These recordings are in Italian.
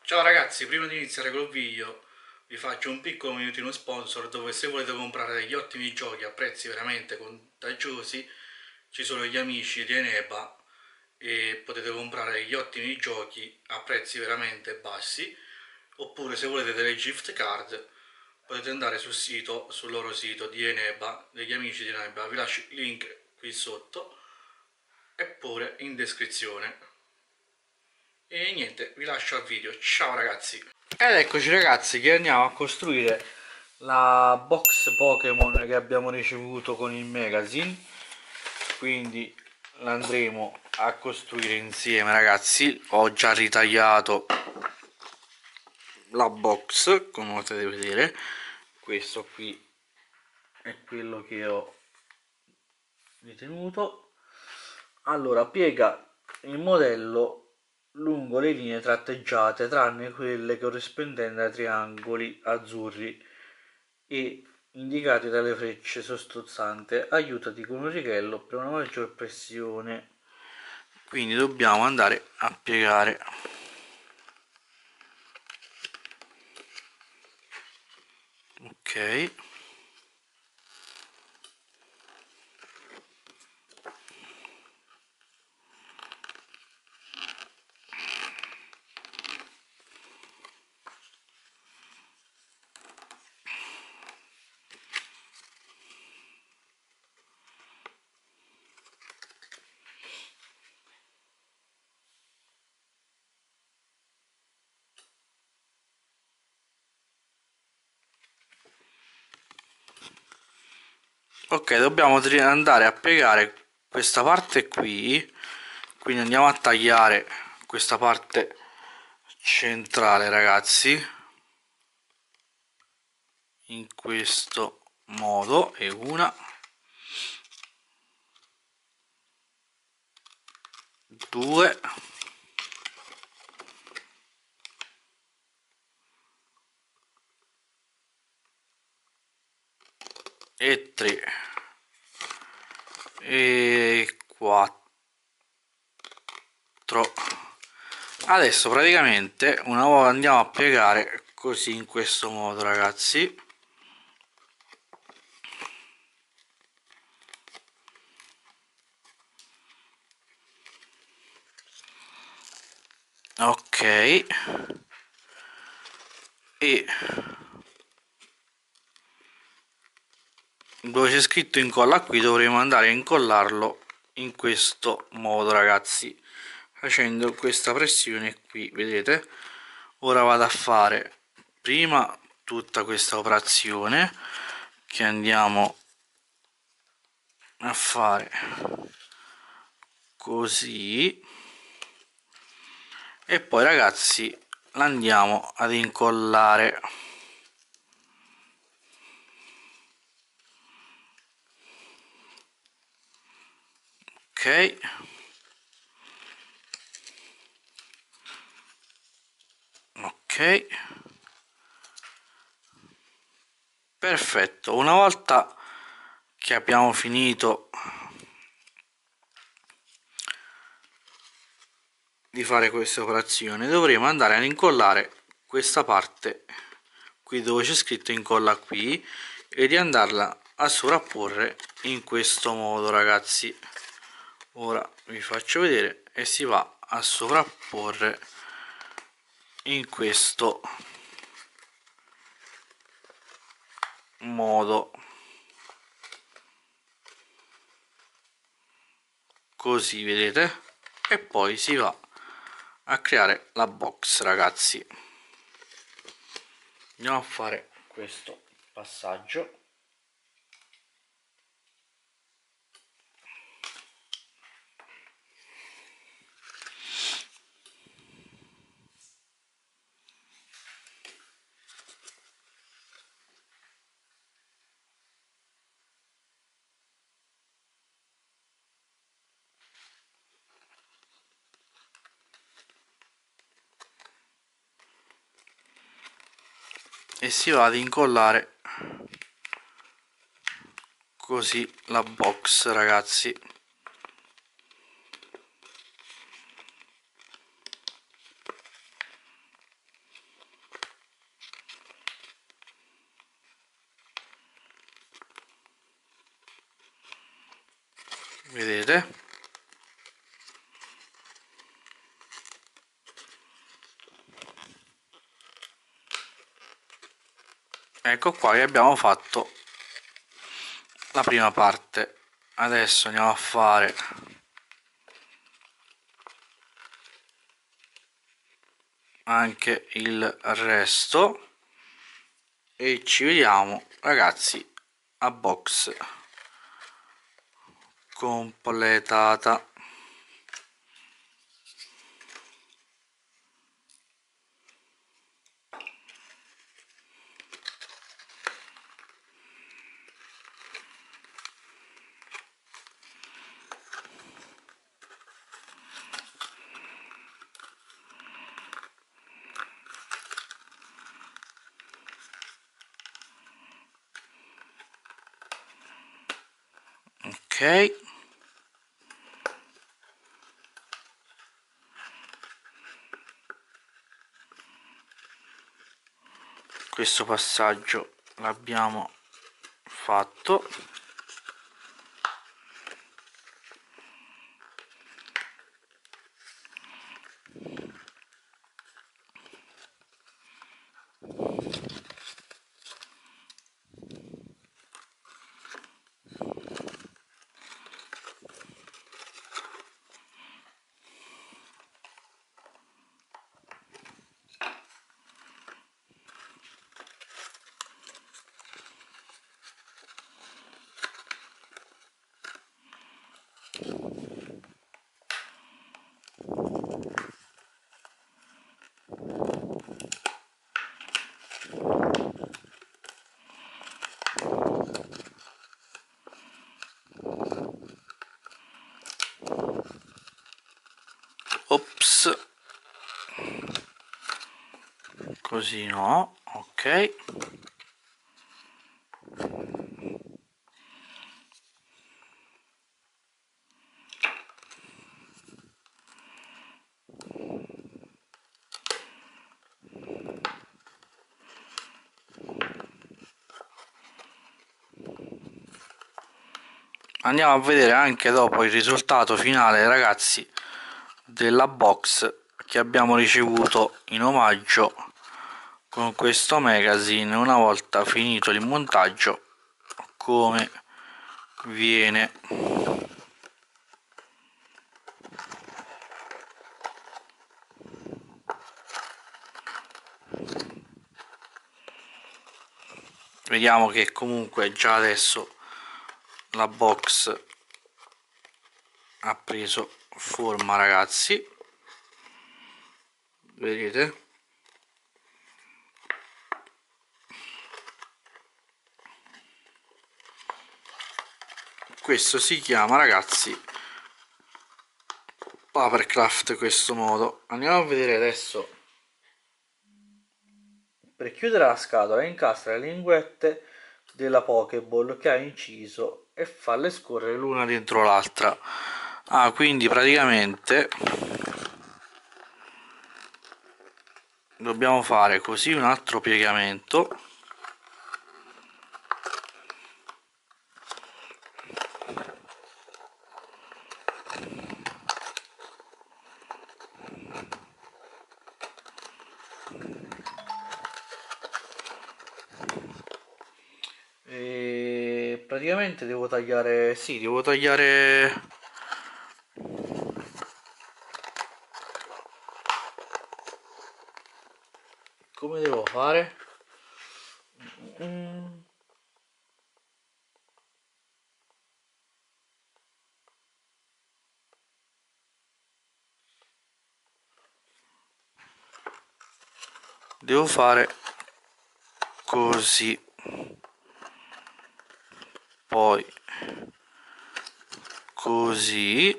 Ciao ragazzi, prima di iniziare col video vi faccio un piccolo minutino sponsor dove se volete comprare degli ottimi giochi a prezzi veramente contagiosi ci sono gli amici di Eneba e potete comprare degli ottimi giochi a prezzi veramente bassi, oppure se volete delle gift card potete andare sul loro sito di Eneba, degli amici di Eneba, vi lascio il link qui sotto e pure in descrizione. E niente, vi lascio al video, ciao ragazzi! Ed eccoci ragazzi che andiamo a costruire la box Pokémon che abbiamo ricevuto con il magazine, quindi l'andremo a costruire insieme ragazzi. Ho già ritagliato la box come potete vedere, questo qui è quello che ho ritenuto. Allora piega il modello lungo le linee tratteggiate tranne quelle corrispondenti ai triangoli azzurri e indicati dalle frecce sottostanti. Aiutati con un righello per una maggior pressione. Quindi dobbiamo andare a piegare. Ok. Ok, dobbiamo andare a piegare questa parte qui, quindi andiamo a tagliare questa parte centrale ragazzi in questo modo. E una, due e tre e quattro. Adesso praticamente una volta andiamo a piegare così in questo modo ragazzi. Ok, e dove c'è scritto incolla qui dovremo andare a incollarlo in questo modo ragazzi, facendo questa pressione qui, vedete. Ora vado a fare prima tutta questa operazione che andiamo a fare così e poi ragazzi l'andiamo ad incollare. Ok, ok, perfetto. Una volta che abbiamo finito di fare questa operazione dovremo andare ad incollare questa parte qui dove c'è scritto incolla qui e di andarla a sovrapporre in questo modo ragazzi. Ora vi faccio vedere e si va a sovrapporre in questo modo così, vedete, e poi si va a creare la box ragazzi. Andiamo a fare questo passaggio. E si va ad incollare così la box ragazzi. vedete? Ecco qua che abbiamo fatto la prima parte. Adesso andiamo a fare anche il resto e ci vediamo ragazzi a box completata. Ok, questo passaggio l'abbiamo fatto. Ops, così no, ok. Andiamo a vedere anche dopo il risultato finale ragazzi della box che abbiamo ricevuto in omaggio con questo magazine. Una volta finito il montaggio, come viene. Vediamo che comunque già adesso la box ha preso forma ragazzi, vedete? Questo si chiama ragazzi Papercraft, questo modo. Andiamo a vedere adesso. Per chiudere la scatola incastra le linguette della Pokéball che ha inciso e farle scorrere l'una dentro l'altra. Quindi praticamente dobbiamo fare così un altro piegamento. E praticamente devo tagliare, sì, devo tagliare come devo fare? Devo fare così, poi così,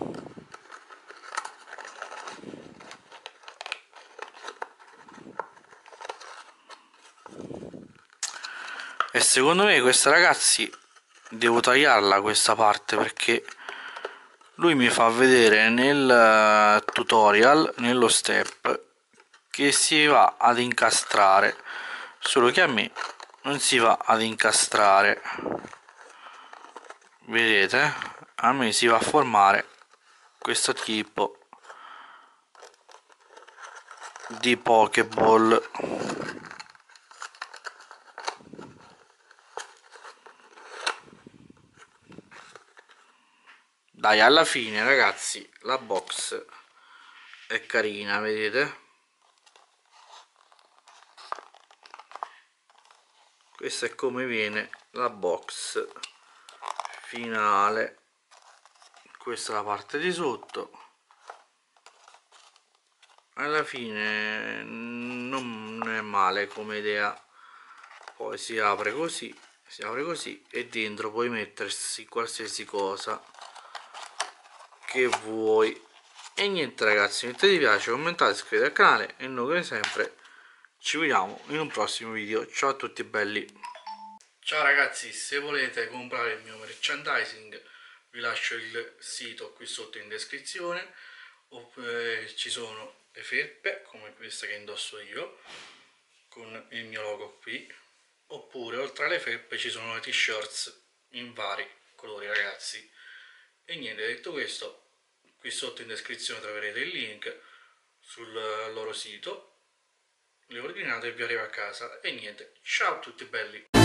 e secondo me questa ragazzi devo tagliarla questa parte perché lui mi fa vedere nel tutorial, nello step, che si va ad incastrare, solo che a me non si va ad incastrare, vedete? a me si va a formare questo tipo di Pokéball. Dai, alla fine ragazzi la box è carina, vedete? Questa è come viene la box finale. Questa è la parte di sotto. Alla fine non è male come idea. Poi si apre così e dentro puoi mettersi qualsiasi cosa che vuoi. E niente ragazzi, mettete mi piace, commentate, iscrivetevi al canale e noi come sempre ci vediamo in un prossimo video. Ciao a tutti belli. Ciao ragazzi, se volete comprare il mio merchandising vi lascio il sito qui sotto in descrizione. Ci sono le felpe come questa che indosso io con il mio logo qui, oppure oltre alle felpe ci sono le t-shirts in vari colori ragazzi. E niente, detto questo, qui sotto in descrizione troverete il link sul loro sito, le ordinate e vi arriva a casa. E niente, ciao a tutti belli.